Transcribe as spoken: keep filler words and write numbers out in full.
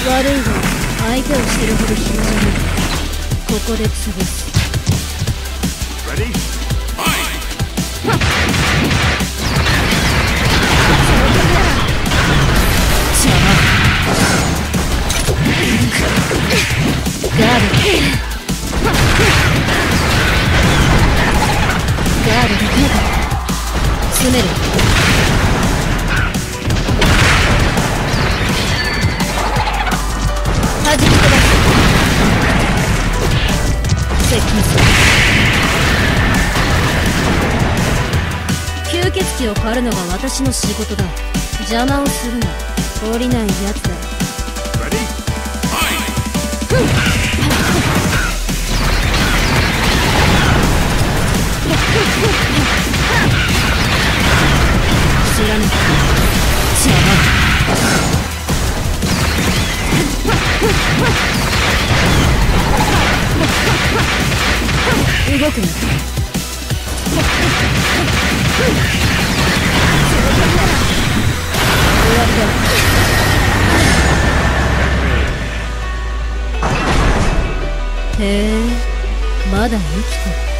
悪いが相手を知るほど暇じゃない。ここで潰す。 Ready? Fight! 邪魔。ガード。ガードできなかった。詰める。弾き飛ばす。接近する。吸血鬼を狩るのが私の仕事だ。邪魔をするな。降りないやつだ。 Ready? Fight! 知らぬ。邪魔。動くな。終わりだ。へえ、まだ生きてる。